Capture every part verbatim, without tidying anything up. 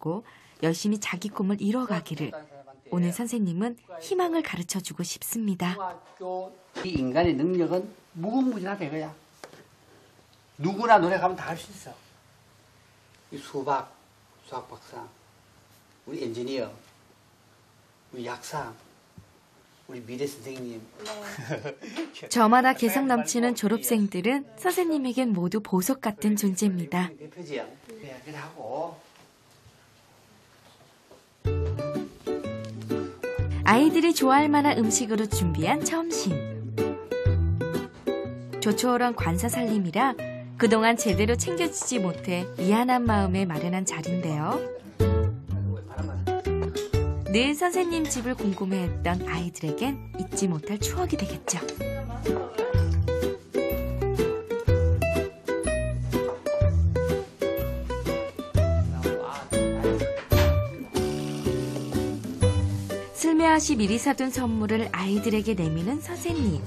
믿고 열심히 자기 꿈을 이뤄가기를 오늘 선생님은 희망을 가르쳐주고 싶습니다. 이 인간의 능력은 무궁무진하다 이거야. 누구나 노력하면 다 할 수 있어. 이 수박, 수학 박사, 우리 엔지니어, 우리 약사, 우리 미래 선생님. 네. 저마다 개성 넘치는 졸업생들은 선생님에겐 모두 보석 같은 존재입니다. 대표지야. 그래 하고. 아이들이 좋아할 만한 음식으로 준비한 점심. 조촐한 관사 살림이라 그동안 제대로 챙겨주지 못해 미안한 마음에 마련한 자리인데요. 늘 선생님 집을 궁금해했던 아이들에겐 잊지 못할 추억이 되겠죠. 슬며시 미리 사둔 선물을 아이들에게 내미는 선생님.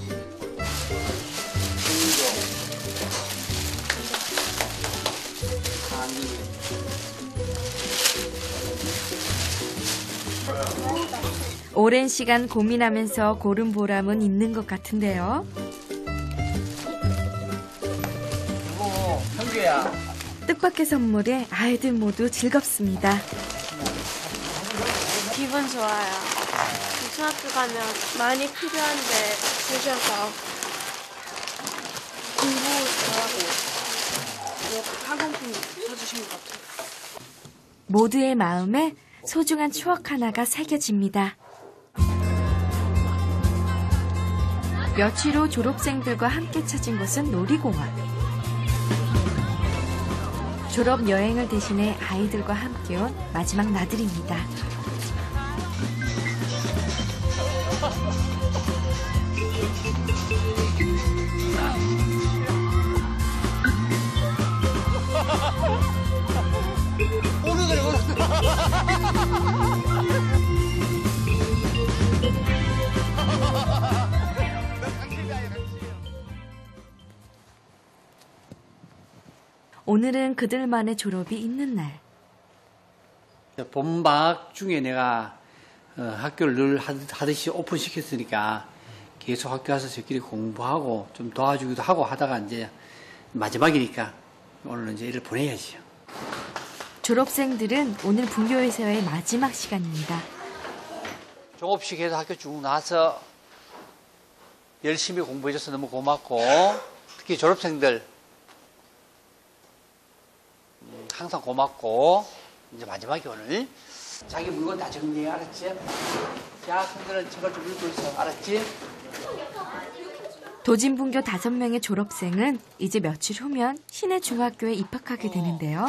오랜 시간 고민하면서 고른 보람은 있는 것 같은데요. 여보, 형규야. 뜻밖의 선물에 아이들 모두 즐겁습니다. 기분 좋아요. 중학교 가면 많이 필요한데 주셔서 공부 잘하고 학원품 사주신 것 같아요. 모두의 마음에 소중한 추억 하나가 새겨집니다. 며칠 후 졸업생들과 함께 찾은 곳은 놀이공원. 졸업 여행을 대신해 아이들과 함께 온 마지막 나들이입니다. 오늘은 그들만의 졸업이 있는 날. 봄방학 중에 내가 어, 학교를 늘 하듯이 오픈시켰으니까 계속 학교 와서 저끼리 공부하고 좀 도와주기도 하고 하다가 이제 마지막이니까 오늘은 이제 일을 보내야지요. 졸업생들은 오늘 분교에서의 마지막 시간입니다. 졸업식 해서 학교 쭉 나와서 열심히 공부해줘서 너무 고맙고 특히 졸업생들 항상 고맙고 이제 마지막에 오늘 자기 물건 다 정리해 알았지? 자, 손들은 책을 좀 읽고 있어 알았지? 도진분교 다섯 명의 졸업생은 이제 며칠 후면 시내 중학교에 입학하게 되는데요.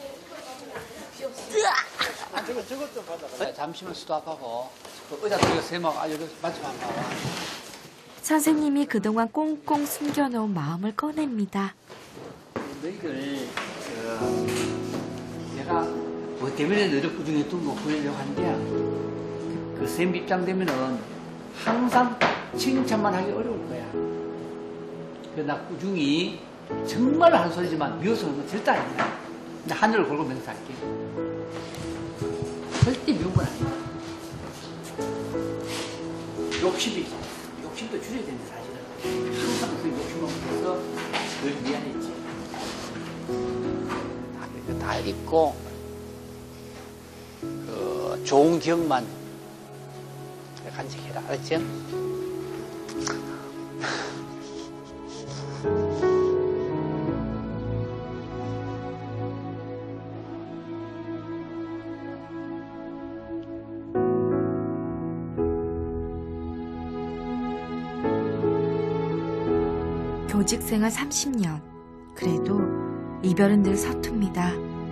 아, 저거, 저것 좀 받아봐. 잠시만 수도합하고 의자 들고 세막 아, 여기 맞지 마. 선생님이 그동안 꽁꽁 숨겨놓은 마음을 꺼냅니다. 너희들 그, 내가 뭐 때문에 너희들 꾸준히 또 뭐 보이려고 하는데 그 선생님 입장 되면은 항상 칭찬만 하기 어려울 거야. 그래서 나 꾸준히 정말 한 소리지만 미워서는 건 절대 아니야. 나 하늘을 걸고 맹세할게. 절대 미운 건 아니야. 욕심이 있어. 욕심도 줄여야 되는데 사실은. 항상 그 욕심을 못해서 늘 미안했지. 다, 이렇게 다 잊고 그 좋은 기억만 간직해라. 알았지? 교직 생활 삼십 년. 그래도 이별은 늘 서툽니다.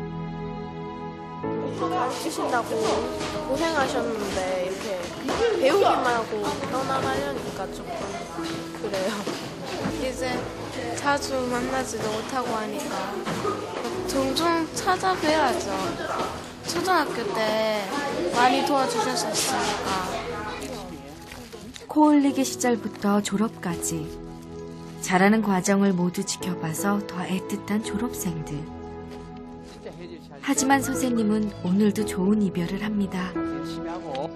가르치신다고 고생하셨는데 이렇게 배우기만 하고 떠나가려니까 조금 그래요. 이제 자주 만나지도 못하고 하니까 종종 찾아뵈야죠. 초등학교 때 많이 도와주셨었으니까. 코 흘리기 시절부터 졸업까지 자라는 과정을 모두 지켜봐서 더 애틋한 졸업생들. 하지만 선생님은 오늘도 좋은 이별을 합니다. 열심히 하고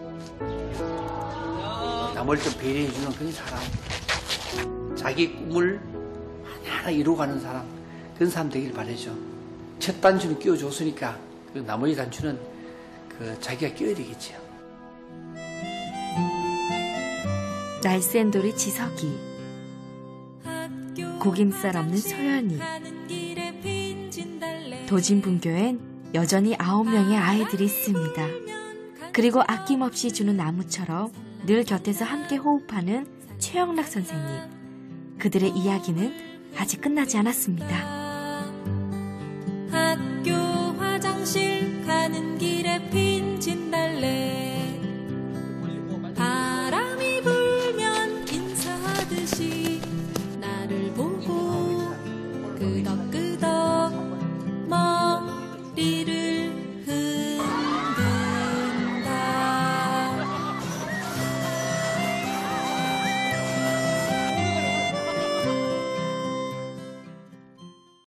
남을 좀 배려해주는 그런 사람, 자기 꿈을 하나하나 이루어가는 사람, 그런 사람 되길 바라죠. 첫 단추는 끼워줬으니까 그 나머지 단추는 그 자기가 끼워야 되겠죠. 날쌘돌이 지석이, 고김살 없는 소연이, 도진분교엔 여전히 아홉 명의 아이들이 있습니다. 그리고 아낌없이 주는 나무처럼 늘 곁에서 함께 호흡하는 최영락 선생님. 그들의 이야기는 아직 끝나지 않았습니다.